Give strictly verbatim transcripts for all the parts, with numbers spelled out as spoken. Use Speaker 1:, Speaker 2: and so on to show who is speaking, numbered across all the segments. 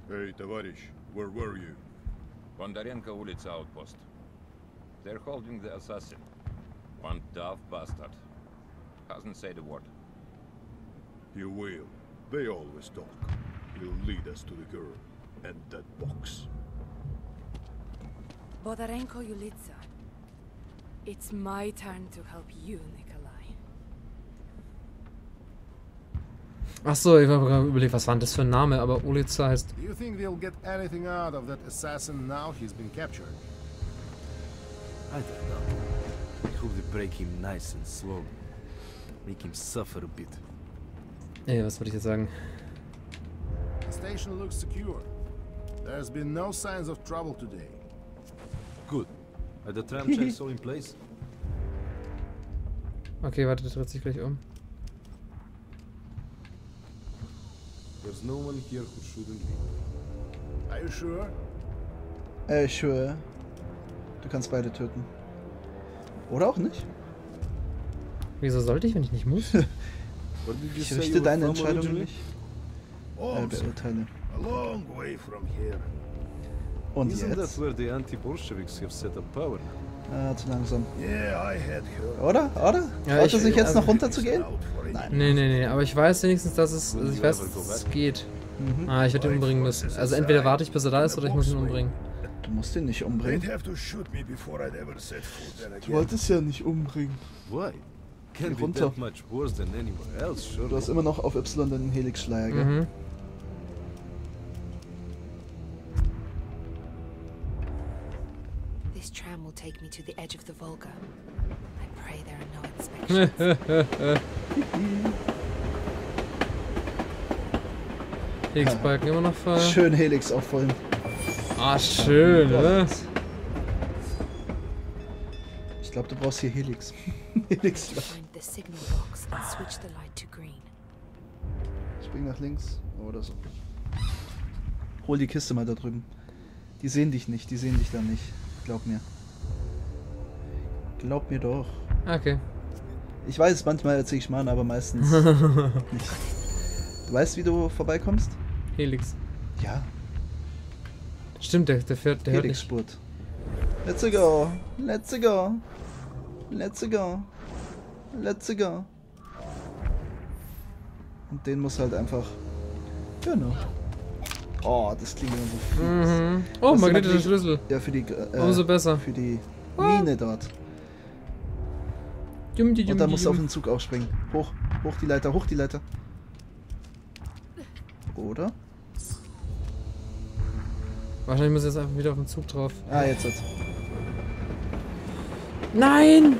Speaker 1: Hey, Tavarish, where were you?
Speaker 2: Bondarenko Ulitsa outpost. They're holding the assassin. One tough bastard. Hasn't said a word.
Speaker 1: He will. They always talk. He'll lead us to the girl and that box.
Speaker 3: Bondarenko Ulitsa. It's my turn to help you, Nikolai.
Speaker 4: Ach so, ich habe gerade überlegt, was war denn das für ein Name, aber Ulitsa heißt...
Speaker 5: Do you think they'll get anything out of that assassin now he's been captured?
Speaker 6: I don't know. I hope they break him nice and slow. Make him suffer a bit.
Speaker 4: Ey, was wollte ich jetzt sagen?
Speaker 5: The station looks secure. There's been no signs of trouble today.
Speaker 6: Good. Are the tram checks all in place?
Speaker 4: Okay, warte, der dreht sich gleich um.
Speaker 5: There's no one here who shouldn't be. Are you sure?
Speaker 7: Äh, sure. Du kannst beide töten. Oder auch nicht.
Speaker 4: Wieso sollte ich, wenn ich nicht muss?
Speaker 6: What did you
Speaker 7: Ich
Speaker 6: say
Speaker 7: richte
Speaker 6: you were
Speaker 7: deine
Speaker 6: from
Speaker 7: Entscheidung
Speaker 6: originally?
Speaker 7: nicht. Äh,
Speaker 1: Also,
Speaker 7: beurteile.
Speaker 1: a long way from here.
Speaker 7: Und
Speaker 6: Isn't
Speaker 7: jetzt?
Speaker 6: that where the anti-Bolsheviks have set up power?
Speaker 7: Ah, zu langsam.
Speaker 1: Yeah, I had her.
Speaker 7: Oder? Oder?
Speaker 4: Ja,
Speaker 7: Traut
Speaker 4: ich-
Speaker 7: er sich jetzt
Speaker 4: also-
Speaker 7: noch runterzugehen?
Speaker 1: Out for
Speaker 7: Nein.
Speaker 4: Nee, nee, nee, aber ich weiß wenigstens, dass es... Also ich weiß,
Speaker 6: Will you ever
Speaker 4: dass
Speaker 6: go
Speaker 4: es
Speaker 6: back?
Speaker 4: geht.
Speaker 7: Mhm.
Speaker 4: Ah, ich werde ihn umbringen müssen. Also entweder warte ich, bis er da ist, oder ich muss ihn umbringen.
Speaker 7: Du musst ihn nicht
Speaker 1: They'd
Speaker 7: umbringen.
Speaker 1: have to shoot me before I'd ever set foot there
Speaker 7: Du
Speaker 1: again.
Speaker 7: wolltest ja nicht umbringen.
Speaker 6: Why? Can't be
Speaker 7: runter.
Speaker 6: that much worse than anywhere else, sure.
Speaker 7: Du hast immer noch auf Y den Helix-Schleier, gell?
Speaker 4: Mhm.
Speaker 3: This tram will take me to the edge of the Volga. I pray there are no inspections.
Speaker 4: X-Balken immer noch voll.
Speaker 7: Schön Helix auffüllen.
Speaker 4: Ah, schön, ne?
Speaker 7: Ich glaube, du brauchst hier Helix. Helix.
Speaker 3: Find the signal box and switch the light to green.
Speaker 7: Spring nach links. Oder so. Hol die Kiste mal da drüben. Die sehen dich nicht, die sehen dich da nicht. Glaub mir. Glaub mir doch.
Speaker 4: Okay.
Speaker 7: Ich weiß, manchmal erzähl ich Schmarrn, aber meistens nicht. Du weißt, wie du vorbeikommst?
Speaker 4: Helix.
Speaker 7: Ja.
Speaker 4: Stimmt, der, der fährt, der hört nicht.
Speaker 7: Helix-Spurt. Let's go. Let's go. Let's go. Let's go. Und den muss halt einfach... Genau. Oh, das klingt immer so viel.
Speaker 4: Mhm. Oh,
Speaker 7: Was
Speaker 4: magnetischer
Speaker 7: Magnet-
Speaker 4: Schlüssel.
Speaker 7: Ja, für die... Äh,
Speaker 4: Umso besser.
Speaker 7: Für die Mine dort.
Speaker 4: Jum, die,
Speaker 7: Und
Speaker 4: jum,
Speaker 7: dann
Speaker 4: die,
Speaker 7: musst du auf
Speaker 4: jum.
Speaker 7: den Zug aufspringen. Hoch. Hoch die Leiter, hoch die Leiter. Oder?
Speaker 4: Wahrscheinlich muss ich jetzt einfach wieder auf den Zug drauf.
Speaker 7: Ah, jetzt hat.
Speaker 4: Nein!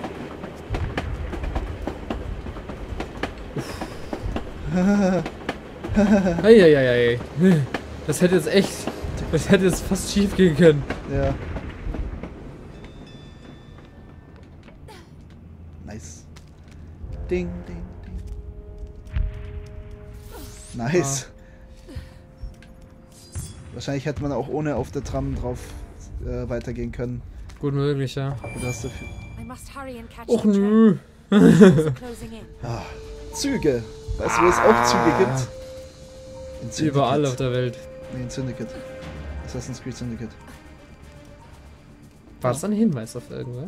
Speaker 4: Eieiei. Das hätte jetzt echt... Das hätte jetzt fast schief gehen können.
Speaker 7: Ja. Nice. Ding, ding, ding. Nice. Wahrscheinlich hätte man auch ohne auf der Tram drauf äh, weitergehen können.
Speaker 4: Gut möglich, ja.
Speaker 7: Oder hast du viel...
Speaker 3: I must hurry and catch
Speaker 4: Och
Speaker 3: the train.
Speaker 4: nö.
Speaker 3: It's closing in.
Speaker 7: Ah, Züge. Weißt du, wo es auch Züge gibt? In Syndicate.
Speaker 4: Überall auf der Welt.
Speaker 7: Nee, in Syndicate. Assassin's Creed Syndicate.
Speaker 4: War das ein Hinweis auf irgendwas?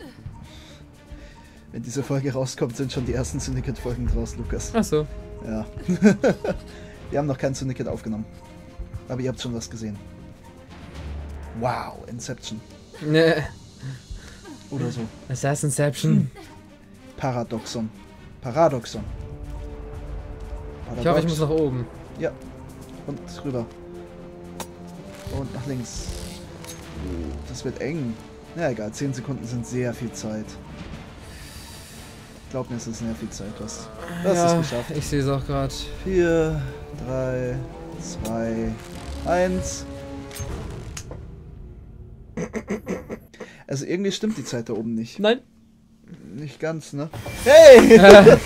Speaker 7: Wenn diese Folge rauskommt, sind schon die ersten Syndicate-Folgen draus, Lukas.
Speaker 4: Ach so.
Speaker 7: Ja. Wir haben noch kein Syndicate aufgenommen. Aber ihr habt schon was gesehen. Wow, Inception.
Speaker 4: Ne.
Speaker 7: Oder so.
Speaker 4: Assassinception.
Speaker 7: Paradoxon. Paradoxon.
Speaker 4: Ich hoffe, ich muss nach oben.
Speaker 7: Ja. Und rüber. Und nach links. Uh, das wird eng. Na egal, zehn Sekunden sind sehr viel Zeit. Glaub mir, es ist sehr viel Zeit. Du hast, du hast
Speaker 4: Ja,
Speaker 7: es geschafft.
Speaker 4: ich sehe es auch gerade.
Speaker 7: vier, drei, zwei, eins. Also irgendwie stimmt die Zeit da oben nicht.
Speaker 4: Nein.
Speaker 7: Nicht ganz, ne? Hey!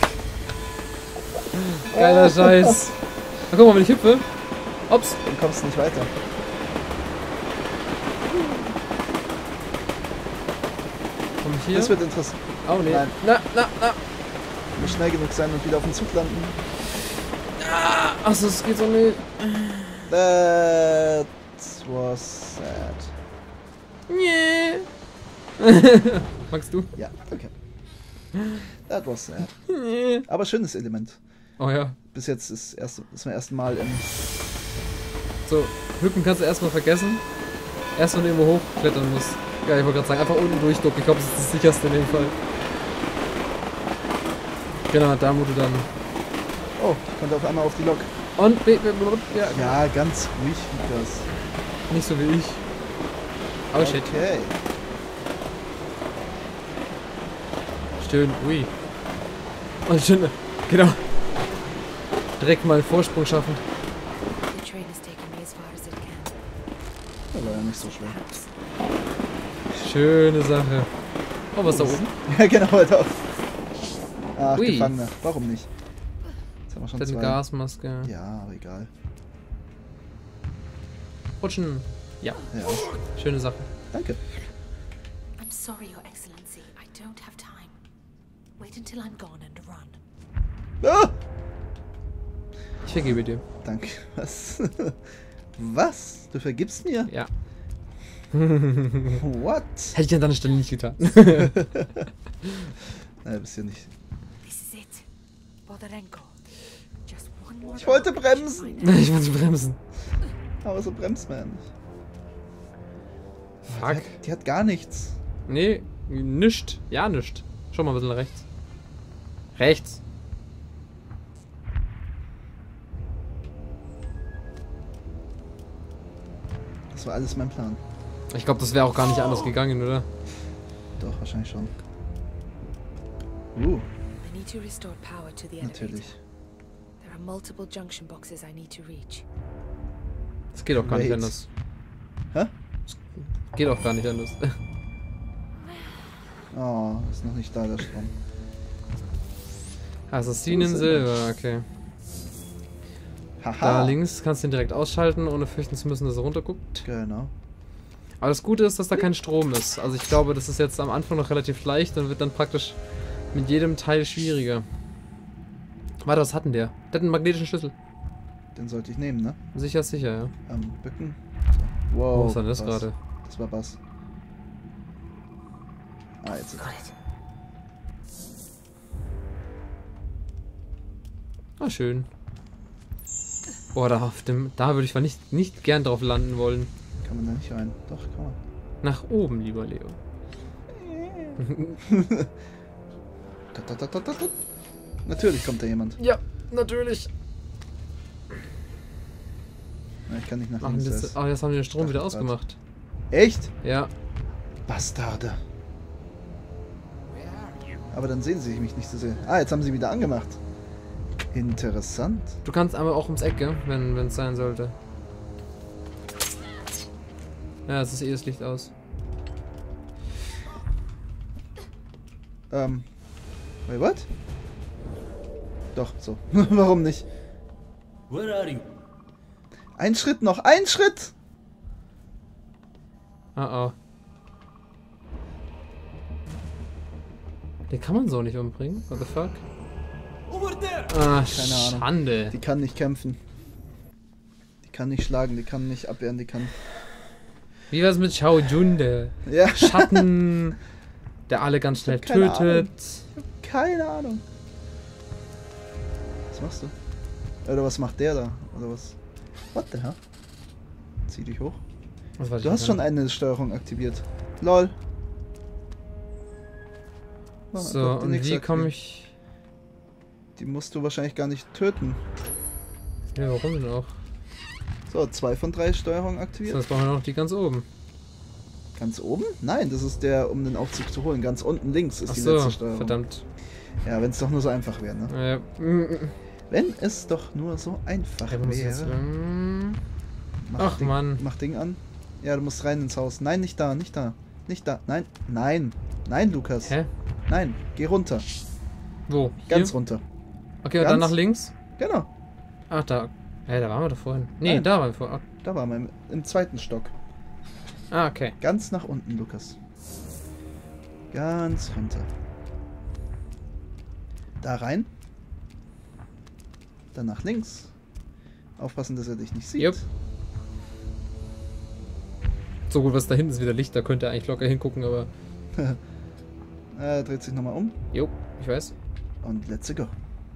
Speaker 4: Geiler Scheiß. Na guck mal, wenn ich hüpfe. Ups.
Speaker 7: Du kommst nicht weiter.
Speaker 4: Komm ich hier?
Speaker 7: Das wird interessant.
Speaker 4: Oh nee.
Speaker 7: Nein.
Speaker 4: Na, na, na.
Speaker 7: Du musst schnell genug sein und wieder auf den Zug landen.
Speaker 4: Achso, es geht so nicht.
Speaker 7: That was sad.
Speaker 4: Nee. Magst du?
Speaker 7: Ja, danke. That was sad.
Speaker 4: Nee.
Speaker 7: Aber schönes Element.
Speaker 4: Oh ja.
Speaker 7: Bis jetzt ist erst, ist mein ersten Mal im...
Speaker 4: So, Hüppen kannst du erstmal vergessen. Erst wenn du irgendwo hochklettern musst. Ja, ich wollte gerade sagen, einfach unten durchducken. Ich glaube, das ist das sicherste in dem Fall. Genau, da wo du dann...
Speaker 7: Oh, ich konnte auf einmal auf die Lok.
Speaker 4: Und... be- be- be- Ja,
Speaker 7: Ja, ganz ruhig, Lukas.
Speaker 4: nicht so wie ich. Oh shit.
Speaker 7: Okay.
Speaker 4: Schön, ui. Und schön, genau. Direkt mal einen Vorsprung schaffen.
Speaker 3: The train is taking me as far as it can.
Speaker 7: Das war ja nicht so schwer.
Speaker 3: Perhaps.
Speaker 4: Schöne Sache. Oh, was da oben?
Speaker 7: Ja, genau, da. Ach,
Speaker 4: Ui.
Speaker 7: Gefangener. Warum nicht? Jetzt haben wir schon
Speaker 4: Das ist eine
Speaker 7: zwei.
Speaker 4: Gasmaske.
Speaker 7: Ja, aber egal.
Speaker 4: Rutschen. Ja,
Speaker 7: Ja,
Speaker 4: schöne Sache.
Speaker 7: danke.
Speaker 3: I'm sorry, Your Excellency. I don't have time. Wait until I'm gone and run.
Speaker 7: Ah!
Speaker 4: Ich vergebe dir.
Speaker 7: Danke. Was? Was? Du vergibst mir?
Speaker 4: Ja.
Speaker 7: What?
Speaker 4: Hätte ich an deiner Stelle nicht getan.
Speaker 7: Nein, bist ja nicht.
Speaker 3: This is it. Bodarenko. Just one more.
Speaker 7: Ich wollte
Speaker 3: round.
Speaker 7: bremsen.
Speaker 4: Ich wollte bremsen.
Speaker 7: Aber so bremst man ja nicht. Die
Speaker 4: Fuck.
Speaker 7: hat, die hat gar nichts.
Speaker 4: Nee, nischt. Ja, nischt. Schau mal ein bisschen rechts. Rechts.
Speaker 7: Das war alles mein Plan.
Speaker 4: Ich glaube, das wäre auch gar nicht anders gegangen, oder?
Speaker 7: Doch, wahrscheinlich schon. Uh,
Speaker 3: I need to restore power to the elevator.
Speaker 7: natürlich.
Speaker 3: There are multiple junction boxes I need to reach.
Speaker 4: Das geht auch gar nicht
Speaker 7: Wait.
Speaker 4: anders.
Speaker 7: Hä?
Speaker 4: Geht auch gar nicht anders.
Speaker 7: Oh, ist noch nicht da, der Strom.
Speaker 4: Assassinen
Speaker 7: Wo ist
Speaker 4: Silber, okay.
Speaker 7: Haha.
Speaker 4: Da links kannst du ihn direkt ausschalten, ohne fürchten zu müssen, dass er runterguckt.
Speaker 7: Genau.
Speaker 4: Aber das Gute ist, dass da kein Strom ist. Also ich glaube, das ist jetzt am Anfang noch relativ leicht und wird dann praktisch mit jedem Teil schwieriger. Warte, was hat denn der? Der hat einen magnetischen Schlüssel.
Speaker 7: Den sollte ich nehmen, ne?
Speaker 4: Sicher, sicher, ja.
Speaker 7: Ähm, bücken. So. Wow.
Speaker 4: Oh, was war denn das
Speaker 7: Bass.
Speaker 4: gerade?
Speaker 7: Das war Bass. Ah, jetzt.
Speaker 3: Got it.
Speaker 4: Ah, schön. Boah, da, auf dem, da würde ich mal nicht, nicht gern drauf landen wollen.
Speaker 7: Kann man da nicht rein? Doch, kann man.
Speaker 4: Nach oben, lieber Leo.
Speaker 7: Tut, tut, tut, tut, tut. Natürlich kommt da jemand.
Speaker 4: Ja, natürlich.
Speaker 7: Na, ich kann nicht nach
Speaker 4: Ach,
Speaker 7: links.
Speaker 4: jetzt,
Speaker 7: erst.
Speaker 4: ah, jetzt haben die den Strom
Speaker 7: Ach,
Speaker 4: wieder
Speaker 7: Gott.
Speaker 4: ausgemacht.
Speaker 7: Echt?
Speaker 4: Ja.
Speaker 7: Bastarde. Aber dann sehen sie mich nicht so sehr. Ah, jetzt haben sie wieder angemacht. Interessant.
Speaker 4: Du kannst aber auch ums Eck, gell? wenn es sein sollte. Ja, es ist eh das Licht aus.
Speaker 7: Ähm. Wait, what? Doch, so. Warum nicht?
Speaker 6: Where are you?
Speaker 7: Ein Schritt noch, ein Schritt!
Speaker 4: Ah, oh. Den kann man so nicht umbringen. What the fuck?
Speaker 6: Over there!
Speaker 4: Ah,
Speaker 7: Keine Ahnung.
Speaker 4: Schande.
Speaker 7: Die kann nicht kämpfen. Die kann nicht schlagen, die kann nicht abwehren, die kann...
Speaker 4: Wie war's mit Shao Jun, der
Speaker 7: Ja,
Speaker 4: Schatten, der alle ganz schnell
Speaker 7: keine Ahnung.
Speaker 4: tötet?
Speaker 7: keine Ahnung. Was machst du? Oder was macht der da? Oder was? What the hell? Zieh dich hoch.
Speaker 4: Was weiß
Speaker 7: Du
Speaker 4: ich
Speaker 7: hast
Speaker 4: nicht.
Speaker 7: schon eine Steuerung aktiviert. Lol. Ah,
Speaker 4: So,
Speaker 7: guck, die
Speaker 4: und
Speaker 7: nächste
Speaker 4: wie komme
Speaker 7: aktivieren.
Speaker 4: ich...
Speaker 7: Die musst du wahrscheinlich gar nicht töten.
Speaker 4: Ja, warum denn auch?
Speaker 7: So, zwei von drei Steuerungen aktiviert.
Speaker 4: Sonst brauchen wir noch die ganz oben.
Speaker 7: Ganz oben? Nein, das ist der, um den Aufzug zu holen. Ganz unten links ist
Speaker 4: Ach
Speaker 7: die
Speaker 4: so,
Speaker 7: letzte Steuerung.
Speaker 4: verdammt.
Speaker 7: Ja, wenn es doch nur so einfach wäre, ne?
Speaker 4: Ja, mm,
Speaker 7: Wenn es doch nur so einfach
Speaker 4: ja, muss jetzt,
Speaker 7: wäre.
Speaker 4: mm,
Speaker 7: Mach
Speaker 4: Ach,
Speaker 7: Ding,
Speaker 4: Mann.
Speaker 7: Mach Ding an. Ja, du musst rein ins Haus. Nein, nicht da, nicht da. Nicht da. Nein, nein. Nein, Lukas.
Speaker 4: Hä?
Speaker 7: Nein, geh runter.
Speaker 4: Wo?
Speaker 7: Ganz
Speaker 4: Hier?
Speaker 7: runter.
Speaker 4: Okay, und dann
Speaker 7: Ganz-
Speaker 4: nach links?
Speaker 7: Genau.
Speaker 4: Ach, da. Hä, da waren wir doch vorhin. Nee,
Speaker 7: Nein.
Speaker 4: da waren wir vorhin.
Speaker 7: Da waren wir im, im zweiten Stock.
Speaker 4: Ah, okay.
Speaker 7: Ganz nach unten, Lukas. Ganz runter. Da rein. Dann nach links. Aufpassen, dass er dich nicht sieht.
Speaker 4: Jupp. So gut, was da hinten ist wieder Licht, da könnte er eigentlich locker hingucken, aber...
Speaker 7: Er dreht sich nochmal um.
Speaker 4: Jo, ich weiß.
Speaker 7: Und let's go.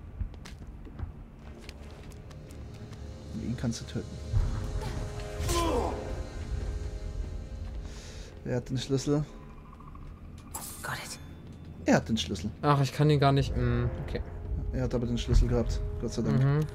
Speaker 7: Und ihn kannst du töten. Wer hat den Schlüssel?
Speaker 3: Got it.
Speaker 7: Er hat den Schlüssel.
Speaker 4: Ach, ich kann ihn gar nicht... Hm, okay.
Speaker 7: Er hat aber den Schlüssel gehabt. Gott sei Dank.
Speaker 4: Mhm.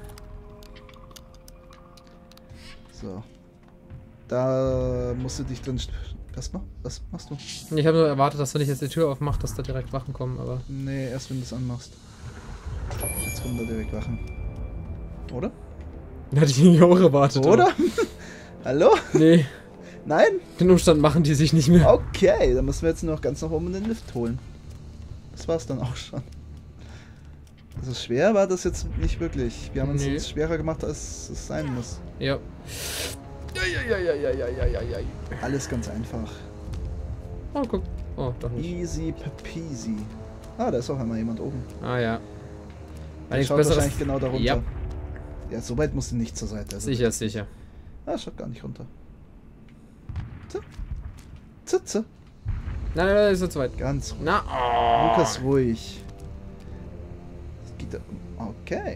Speaker 7: So. Da musst du dich drin... st- Was, mach? Was machst du?
Speaker 4: Ich habe nur erwartet, dass wenn ich jetzt die Tür aufmache, dass da direkt Wachen kommen, aber...
Speaker 7: Nee, erst wenn du es anmachst. Jetzt kommen da direkt Wachen. Oder?
Speaker 4: Hätte ich nicht auch erwartet.
Speaker 7: Oder? Hallo?
Speaker 4: aber- Nee,
Speaker 7: Nein?
Speaker 4: den Umstand machen die sich nicht mehr.
Speaker 7: Okay, dann müssen wir jetzt noch ganz nach oben in den Lift holen. Das war's dann auch schon. Also schwer war das jetzt nicht wirklich. Wir haben uns
Speaker 4: Nee.
Speaker 7: jetzt schwerer gemacht, als es sein muss.
Speaker 4: Ja. Ja, ja, ja, ja, ja, ja, ja, ja.
Speaker 7: Alles ganz einfach.
Speaker 4: Oh, guck. Oh, doch nicht.
Speaker 7: Easy peasy. Ah, da ist auch einmal jemand oben.
Speaker 4: Ah, ja.
Speaker 7: Der
Speaker 4: Nichts
Speaker 7: schaut
Speaker 4: Besseres.
Speaker 7: wahrscheinlich genau darunter.
Speaker 4: Ja,
Speaker 7: Ja, so weit musst du nicht zur Seite. Also
Speaker 4: sicher, sicher.
Speaker 7: Ah, schaut gar nicht runter. Zitze. Zitze.
Speaker 4: Nein, nein, nein, ist jetzt zu weit.
Speaker 7: Ganz ruhig.
Speaker 4: Na, oh.
Speaker 7: Lukas, ruhig. Das geht da. Okay.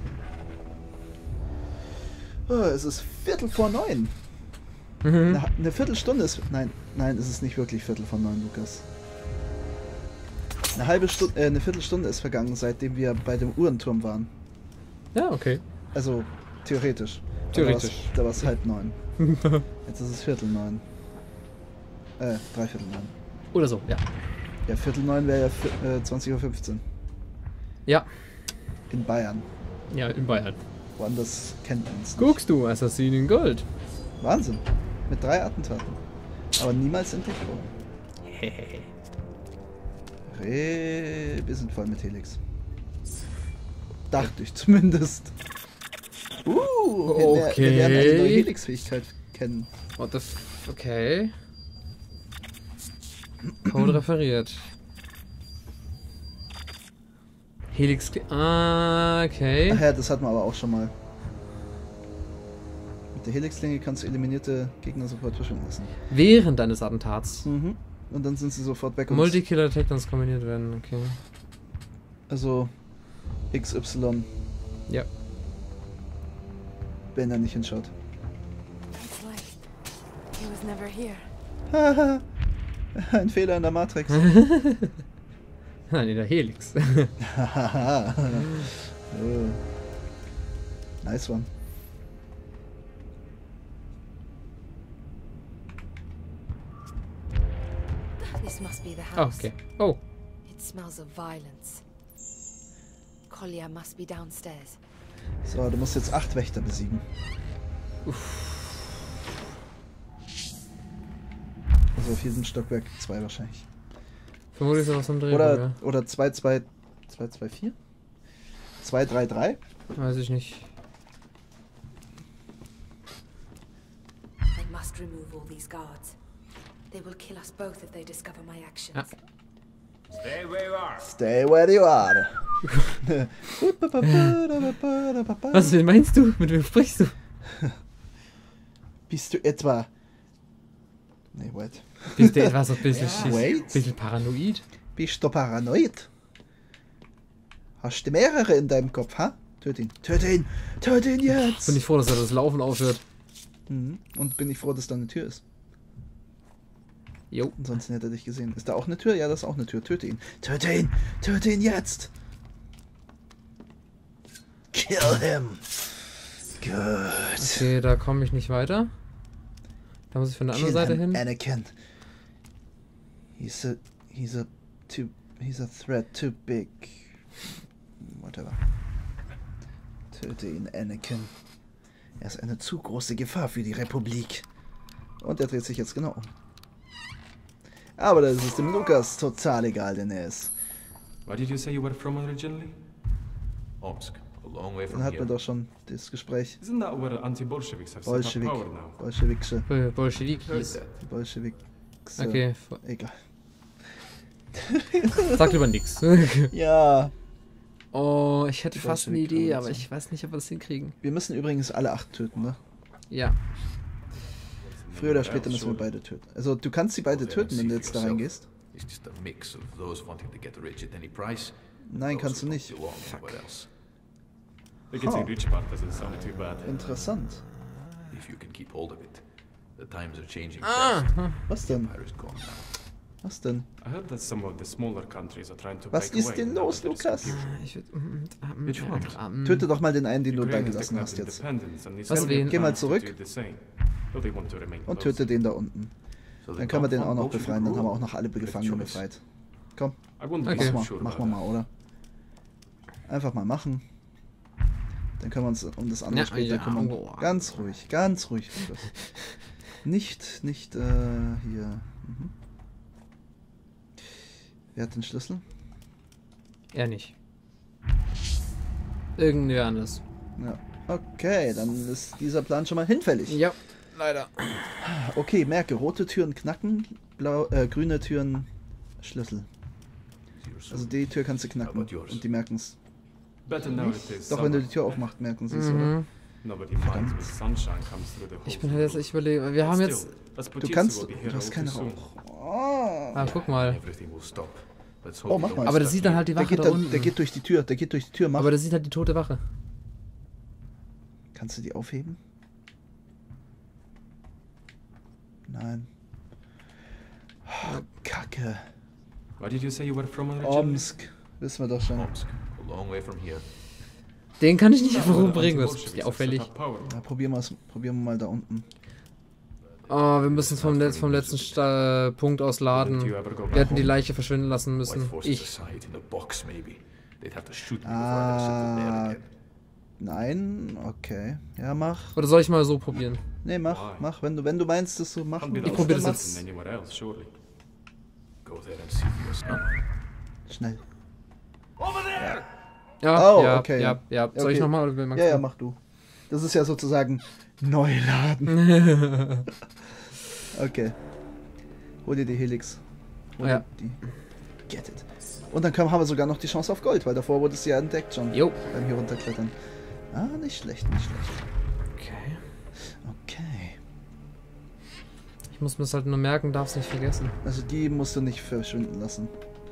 Speaker 7: Oh, es ist Viertel vor neun.
Speaker 4: Mhm.
Speaker 7: Eine, eine Viertelstunde ist. Nein, nein, es ist nicht wirklich Viertel vor neun, Lukas. Eine halbe Stunde, äh, eine Viertelstunde ist vergangen, seitdem wir bei dem Uhrenturm waren.
Speaker 4: Ja, okay.
Speaker 7: Also theoretisch.
Speaker 4: Theoretisch.
Speaker 7: Da war es halb neun. Jetzt ist es Viertel neun. Äh, dreiviertel neun.
Speaker 4: Oder so, ja.
Speaker 7: Ja, Viertel neun wäre ja vi- äh, zwanzig Uhr fünfzehn.
Speaker 4: Ja.
Speaker 7: In Bayern.
Speaker 4: Ja, in Bayern.
Speaker 7: Woanders kennt man es nicht.
Speaker 4: Guckst du, Assassin in Gold.
Speaker 7: Wahnsinn. Mit drei Attentaten. Aber niemals entdeckt worden. Re wir sind voll mit Helix. Dachte ich zumindest. Uh, wir, ler- wir lernen eine neue
Speaker 4: Okay.
Speaker 7: Helix-Fähigkeit kennen.
Speaker 4: What the f... Okay. Code referiert. Helix... Ah, okay.
Speaker 7: Ach ja, das hatten wir aber auch schon mal. Mit der Helix-Klinge kannst du eliminierte Gegner sofort verschwinden lassen.
Speaker 4: Während deines Attentats.
Speaker 7: Mhm. Und dann sind sie sofort weg. und-
Speaker 4: Multikiller-Takedowns kombiniert werden, okay.
Speaker 7: Also X Y,
Speaker 4: Ja.
Speaker 7: wenn er nicht hinschaut.
Speaker 3: It's like he was never here.
Speaker 7: Haha. Ein Fehler in der Matrix.
Speaker 4: Nein, in der Helix.
Speaker 7: Haha. Oh. Nice one.
Speaker 3: This must be the
Speaker 4: Oh,
Speaker 3: house.
Speaker 4: okay. Oh.
Speaker 3: It smells of violence. Kolya must be downstairs.
Speaker 7: So, du musst jetzt acht Wächter besiegen. Also auf jedem Stockwerk zwei wahrscheinlich.
Speaker 4: Vermutlich ist da was am Drehbuch,
Speaker 7: Oder,
Speaker 4: ja.
Speaker 7: oder zwei, zwei, zwei, zwei, vier? zwei, drei, drei?
Speaker 4: Weiß ich nicht.
Speaker 3: I must remove all these guards. They will kill us both if they discover my actions.
Speaker 4: Ah.
Speaker 2: Stay where you are.
Speaker 7: Stay where you are.
Speaker 4: Was, wen meinst du? Mit wem sprichst du?
Speaker 7: Bist du etwa... Nee, wait.
Speaker 4: Bist du etwas ein bisschen,
Speaker 7: Ja, wait.
Speaker 4: schiss, bisschen paranoid?
Speaker 7: Bist du paranoid? Hast du mehrere in deinem Kopf, ha? Töte ihn. Töte ihn. Töte ihn jetzt.
Speaker 4: Bin ich froh, dass er das Laufen aufhört.
Speaker 7: Mhm. Und bin ich froh, dass da eine Tür ist.
Speaker 4: Jo.
Speaker 7: Ansonsten hätte er dich gesehen. Ist da auch eine Tür? Ja, da ist auch eine Tür. Töte ihn. Töte ihn. Töte ihn jetzt. Kill him. Good.
Speaker 4: Okay, da komme ich nicht weiter. Da muss ich von der anderen
Speaker 7: Kill
Speaker 4: Seite
Speaker 7: him,
Speaker 4: hin.
Speaker 7: Anakin. He's a... He's a... Too... He's a threat too big. Whatever. Töte ihn, Anakin. Er ist eine zu große Gefahr für die Republik. Und er dreht sich jetzt genau um. Aber das ist dem Lukas total egal, denn er ist.
Speaker 8: Where did you say you were from originally? Omsk, a long way
Speaker 7: Dann
Speaker 8: from
Speaker 7: hatten wir
Speaker 8: here.
Speaker 7: doch schon das Gespräch.
Speaker 8: Isn't that where anti-Bolsheviks have set up
Speaker 7: Bolschewik.
Speaker 8: power now?
Speaker 7: Bolschewikische.
Speaker 4: Bol- Bolschewiki.
Speaker 8: Heard that.
Speaker 7: Bolschewik.
Speaker 4: Okay, f-
Speaker 7: Egal.
Speaker 4: sag lieber nix.
Speaker 7: Ja.
Speaker 4: Oh, ich hätte
Speaker 7: Ich
Speaker 4: fast
Speaker 7: weiß,
Speaker 4: eine
Speaker 7: wie
Speaker 4: Idee,
Speaker 7: Krabbel
Speaker 4: aber
Speaker 7: sind.
Speaker 4: ich weiß nicht, ob wir das hinkriegen.
Speaker 7: Wir müssen übrigens alle acht töten, ne?
Speaker 4: Ja.
Speaker 7: Früher oder später müssen wir beide töten. Also du kannst sie beide töten, wenn du jetzt da reingehst.
Speaker 6: It's just a mix of those wanting to get rich at any price.
Speaker 7: Nein,
Speaker 6: those
Speaker 7: kannst du
Speaker 6: who
Speaker 7: nicht.
Speaker 6: don't belong anywhere else.
Speaker 8: The getting
Speaker 7: Huh.
Speaker 8: rich part doesn't sound too bad.
Speaker 7: Interessant.
Speaker 6: If you can keep hold of it. The times are changing
Speaker 4: Ah,
Speaker 6: fast.
Speaker 7: Was denn?
Speaker 6: Empire is gone now.
Speaker 7: Was denn?
Speaker 8: I heard that some of the smaller countries are trying to
Speaker 7: Was
Speaker 8: break
Speaker 7: ist
Speaker 8: away
Speaker 7: denn
Speaker 8: now
Speaker 7: los,
Speaker 8: that there's
Speaker 7: Lukas?
Speaker 8: confusion.
Speaker 4: ich würde.
Speaker 8: Which one?
Speaker 4: Ähm,
Speaker 7: Töte doch mal den einen, den du da
Speaker 8: Ukraine has
Speaker 7: gelassen
Speaker 8: declared
Speaker 7: hast jetzt.
Speaker 8: independence and is
Speaker 4: Was,
Speaker 8: only
Speaker 4: wen?
Speaker 7: Geh mal
Speaker 8: plans to
Speaker 7: zurück.
Speaker 8: do the same. Though they want to remain
Speaker 7: Und
Speaker 8: close.
Speaker 7: töte den da unten.
Speaker 6: So
Speaker 7: Dann können wir den auch noch
Speaker 6: Bolshevik
Speaker 7: befreien. Dann haben wir
Speaker 6: rule.
Speaker 7: auch noch alle Gefangenen
Speaker 6: choice.
Speaker 7: befreit. Komm,
Speaker 8: I wouldn't
Speaker 4: Okay.
Speaker 8: be so
Speaker 7: mach
Speaker 8: sure
Speaker 7: mal,
Speaker 8: about
Speaker 7: machen wir
Speaker 8: that.
Speaker 7: mal, oder? Einfach mal machen. Dann können wir uns um das andere
Speaker 4: Ja,
Speaker 7: später
Speaker 4: ja,
Speaker 7: kümmern.
Speaker 4: oh.
Speaker 7: Ganz ruhig, ganz ruhig. Lukas. Nicht, nicht, äh, hier. Mhm. Wer hat den Schlüssel?
Speaker 4: Er nicht. Irgendwer anders.
Speaker 7: Ja. Okay, dann ist dieser Plan schon mal hinfällig.
Speaker 4: Ja, leider.
Speaker 7: Okay, merke, rote Türen knacken, blau, äh, grüne Türen Schlüssel. Also die Tür kannst du knacken und die merken es.
Speaker 8: Better now it is
Speaker 7: Doch wenn du
Speaker 8: summer.
Speaker 7: die Tür aufmachst, merken sie es, oder?
Speaker 4: Mhm.
Speaker 8: Nobody minds when sunshine comes through the
Speaker 4: Ich
Speaker 8: holes
Speaker 4: bin
Speaker 8: in
Speaker 4: halt
Speaker 8: the
Speaker 4: jetzt, ich
Speaker 8: roof.
Speaker 4: überlege, wir haben
Speaker 8: Still,
Speaker 4: jetzt.
Speaker 8: Rasputin
Speaker 7: Du kannst,
Speaker 8: will be
Speaker 7: du
Speaker 8: here
Speaker 7: hast
Speaker 8: all
Speaker 7: keinen
Speaker 8: too soon.
Speaker 7: Rauch. Oh,
Speaker 4: Ah, guck mal.
Speaker 6: Everything will stop. Let's hope
Speaker 7: Oh,
Speaker 6: you
Speaker 7: mach
Speaker 6: don't
Speaker 7: mal.
Speaker 4: Aber
Speaker 6: start
Speaker 4: das sieht dann halt die
Speaker 7: der
Speaker 4: Wache
Speaker 7: geht,
Speaker 4: da
Speaker 7: da,
Speaker 4: unten.
Speaker 7: der geht durch die Tür, der geht durch die Tür, mach.
Speaker 4: Aber das sieht halt die tote Wache.
Speaker 7: Kannst du die aufheben? Nein. Oh, Kacke.
Speaker 8: Why did you say you were from originally?
Speaker 7: Omsk. Wissen wir doch schon.
Speaker 6: Omsk, a long way from here.
Speaker 4: Den kann ich nicht einfach
Speaker 8: Well, the
Speaker 4: umbringen, das ist
Speaker 8: anti-Bolsheviks
Speaker 4: ja
Speaker 8: have set
Speaker 4: auffällig.
Speaker 8: up power.
Speaker 7: Ja, probieren, wir's- probieren wir mal da unten.
Speaker 4: Oh, wir müssen es vom, Letz-, vom letzten Sta Punkt aus
Speaker 8: Didn't
Speaker 4: laden.
Speaker 8: you ever go back
Speaker 4: Wir hätten die
Speaker 8: home?
Speaker 4: Leiche verschwinden lassen
Speaker 6: White
Speaker 4: müssen.
Speaker 6: forces
Speaker 4: Ich.
Speaker 6: aside in a box, maybe. They'd have to shoot me before I ever settled there
Speaker 7: Ah,
Speaker 6: again.
Speaker 7: nein, okay. Ja, mach.
Speaker 4: Oder soll ich mal so probieren?
Speaker 7: Nee, mach,
Speaker 8: Why?
Speaker 7: mach. Wenn du, wenn du meinst, dass du
Speaker 8: Can't
Speaker 7: machen
Speaker 8: be
Speaker 7: willst,
Speaker 8: that
Speaker 4: probier
Speaker 7: dann
Speaker 4: das
Speaker 7: mach's.
Speaker 4: jetzt.
Speaker 8: anywhere else, surely.
Speaker 6: Go there and see for yourself.
Speaker 7: Schnell.
Speaker 4: Ja,
Speaker 7: Oh,
Speaker 4: ja,
Speaker 7: okay.
Speaker 4: ja, ja. Soll ich
Speaker 7: Okay.
Speaker 4: nochmal oder will Max?
Speaker 7: Ja, ja, mach du. Das ist ja sozusagen Neuladen. Okay. Hol dir die Helix. Hol
Speaker 4: Ja.
Speaker 7: dir die. Get it. Und dann können, haben wir sogar noch die Chance auf Gold, weil davor wurde es ja entdeckt schon.
Speaker 4: Jo.
Speaker 7: Beim hier runterklettern. Ah, nicht schlecht, nicht schlecht.
Speaker 4: Okay.
Speaker 7: Okay.
Speaker 4: Ich muss mir das halt nur merken, darf es nicht vergessen.
Speaker 7: Also die musst du nicht verschwinden lassen.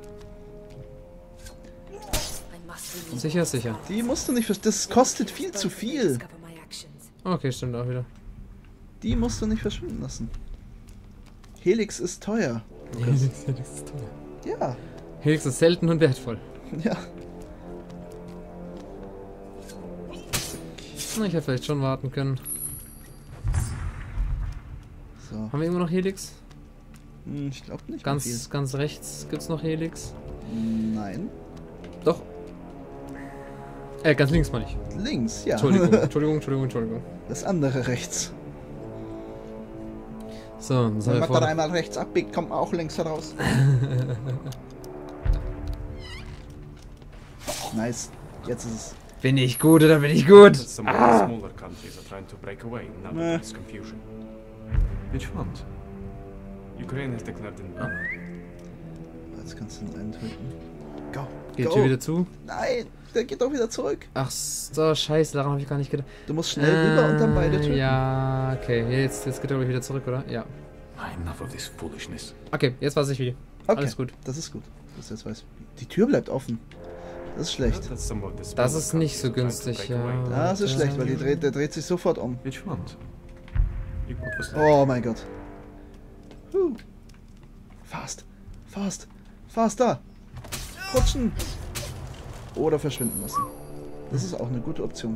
Speaker 3: I must leave.
Speaker 4: Sicher, ist sicher.
Speaker 7: Die musst du nicht verschwinden. Das kostet viel zu viel.
Speaker 3: Discover my actions.
Speaker 4: Okay, stimmt auch wieder.
Speaker 7: Die musst du nicht verschwinden lassen. Helix ist teuer.
Speaker 4: Helix, Helix ist toll.
Speaker 7: Ja.
Speaker 4: Helix ist selten und wertvoll.
Speaker 7: Ja.
Speaker 4: Na, ich hätte vielleicht schon warten können.
Speaker 7: So.
Speaker 4: Haben wir immer noch Helix?
Speaker 7: Hm, ich glaube nicht. mehr
Speaker 4: Ganz, ganz rechts gibt's noch Helix.
Speaker 7: viel. Nein.
Speaker 4: Doch. Äh, ganz links meine ich.
Speaker 7: Links, ja.
Speaker 4: Entschuldigung, Entschuldigung, Entschuldigung, Entschuldigung.
Speaker 7: Das andere rechts.
Speaker 4: So, dann
Speaker 7: Wenn
Speaker 4: sind wir
Speaker 7: man dann
Speaker 4: vor.
Speaker 7: einmal rechts abbiegt, kommt man auch links heraus. Nice. Jetzt ist es.
Speaker 4: Bin ich gut oder bin ich gut?
Speaker 8: That some of the smaller countries are trying to break away now that
Speaker 7: Meh.
Speaker 8: there's confusion.
Speaker 6: Which ones?
Speaker 8: Ukraine has declared independence.
Speaker 7: Jetzt kannst du den einen töten. Go.
Speaker 4: Geht
Speaker 7: Go.
Speaker 4: Tür wieder zu?
Speaker 7: Nein, der geht auch wieder zurück.
Speaker 4: Ach so, scheiße, daran habe ich gar nicht gedacht.
Speaker 7: Du musst schnell rüber und dann beide töten.
Speaker 4: Äh, Ja, okay. Jetzt, jetzt geht er wieder zurück, oder? Ja.
Speaker 6: Ah, enough of this foolishness.
Speaker 4: Okay, jetzt weiß ich wie.
Speaker 7: Okay,
Speaker 4: Alles gut.
Speaker 7: das ist gut. Das jetzt weiß. Die Tür bleibt offen. Das ist schlecht.
Speaker 8: That some of the
Speaker 4: Das
Speaker 8: smaller
Speaker 4: ist nicht so
Speaker 8: countries are
Speaker 4: günstig,
Speaker 8: trying to break
Speaker 4: ja.
Speaker 8: away.
Speaker 7: Das ist schlecht, weil die dreht, der dreht sich sofort um.
Speaker 6: Which ones?
Speaker 8: You- What was that?
Speaker 7: Oh mein Gott. Huh. Fast. Fast. Faster. Rutschen. Oder verschwinden lassen. Das ist auch eine gute Option.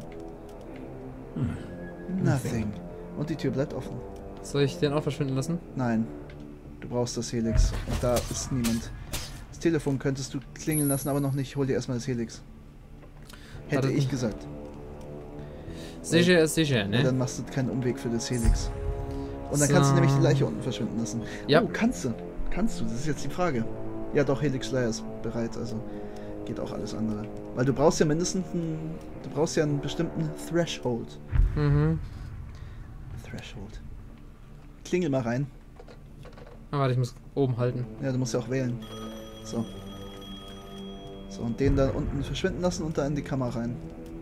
Speaker 7: Nothing. Und die Tür bleibt offen.
Speaker 4: Soll ich den auch verschwinden lassen?
Speaker 7: Nein. Du brauchst das Helix. Und da ist niemand. Das Telefon könntest du klingeln lassen, aber noch nicht. Hol dir erstmal das Helix. Hätte
Speaker 4: Warte.
Speaker 7: ich gesagt.
Speaker 4: Sicher ist sicher,
Speaker 7: Und
Speaker 4: ne?
Speaker 7: dann machst du keinen Umweg für das Helix. Und dann
Speaker 4: So.
Speaker 7: kannst du nämlich die Leiche unten verschwinden lassen.
Speaker 4: Ja.
Speaker 7: Oh, kannst du. Kannst du. Das ist jetzt die Frage. Ja, doch, Helix Schleier ist bereit. Also geht auch alles andere. Weil du brauchst ja mindestens einen, du brauchst ja einen bestimmten Threshold.
Speaker 4: Mhm.
Speaker 7: Threshold. Klingel mal rein.
Speaker 4: Ah, warte, ich muss oben halten.
Speaker 7: Ja, du musst ja auch wählen. So. So, und den da unten verschwinden lassen und da in die Kammer rein.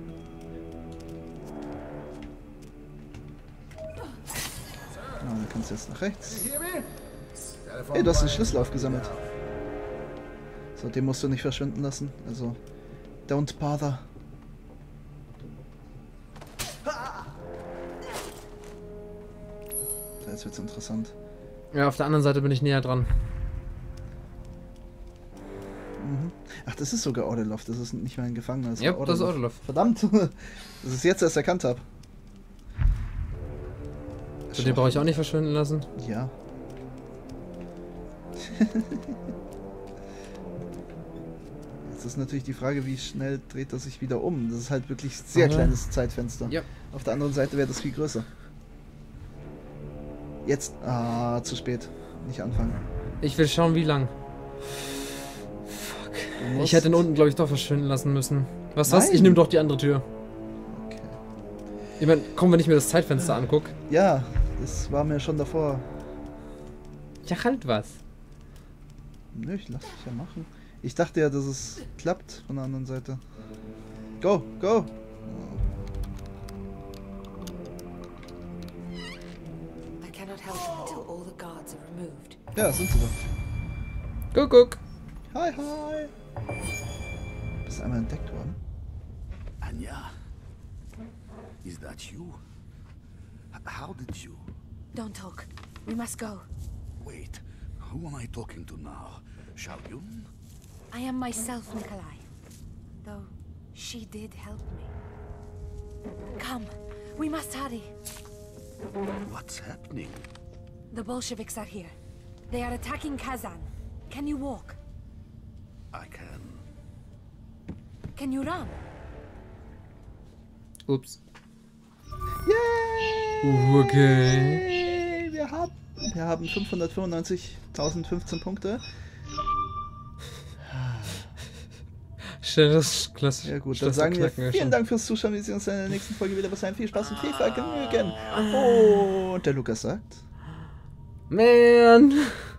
Speaker 7: Ah, dann kannst du jetzt nach rechts. Hey, du hast den Schlüssel aufgesammelt. So, den musst du nicht verschwinden lassen. Also, don't bother. Jetzt wird's interessant.
Speaker 4: Ja, auf der anderen Seite bin ich näher dran.
Speaker 7: Mhm. Ach, das ist sogar Ordelov. Das ist nicht mehr ein Gefangener. Das
Speaker 4: Ja, das ist Ordelov.
Speaker 7: Verdammt. Das ist jetzt erst erkannt habe.
Speaker 4: So, den brauche ich auch nicht verschwinden lassen.
Speaker 7: Ja. Jetzt ist natürlich die Frage, wie schnell dreht er sich wieder um. Das ist halt wirklich ein sehr
Speaker 4: Aha.
Speaker 7: kleines Zeitfenster.
Speaker 4: Ja.
Speaker 7: Auf der anderen Seite wäre das viel größer. Jetzt. Ah, zu spät. Nicht anfangen.
Speaker 4: Ich will schauen, wie lang.
Speaker 7: Du musst-
Speaker 4: Ich hätte ihn unten, glaube ich, doch verschwinden lassen müssen. Was, was?
Speaker 7: Nein.
Speaker 4: Ich nehme doch die andere Tür.
Speaker 7: Okay.
Speaker 4: Ich meine, komm, wenn ich mir das Zeitfenster angucke.
Speaker 7: Ja, das war mir schon davor.
Speaker 4: Ja, halt was.
Speaker 7: Nö, ich lass dich ja machen. Ich dachte ja, dass es klappt von der anderen Seite. Go, go!
Speaker 3: I cannot help him until all the guards are removed.
Speaker 7: Ja, sind sie doch.
Speaker 4: Guck, guck.
Speaker 7: Hi, hi! Bist du einmal entdeckt worden?
Speaker 9: Anya, is that you? H- How did you?
Speaker 3: Don't talk. We must go.
Speaker 9: Wait, who am I talking to now? Xiaoyun?
Speaker 3: I am myself, Nikolai. Though she did help me. Come, we must hurry.
Speaker 9: What's happening?
Speaker 3: The Bolsheviks are here. They are attacking Kazan. Can you walk?
Speaker 9: I can.
Speaker 3: Can you run?
Speaker 4: Ups.
Speaker 7: Yay!
Speaker 4: Okay.
Speaker 7: Wir haben, wir haben fünfhundertfünfundneunzigtausendfünfzehn Punkte.
Speaker 4: Stell das klassisch.
Speaker 7: Ja gut, dann
Speaker 4: Schwester
Speaker 7: sagen wir
Speaker 4: knacken wir
Speaker 7: vielen
Speaker 4: schon.
Speaker 7: Dank fürs Zuschauen. Wir sehen uns in der nächsten Folge wieder. Bis dahin viel Spaß und viel Vergnügen. Und der Lukas sagt...
Speaker 4: Man.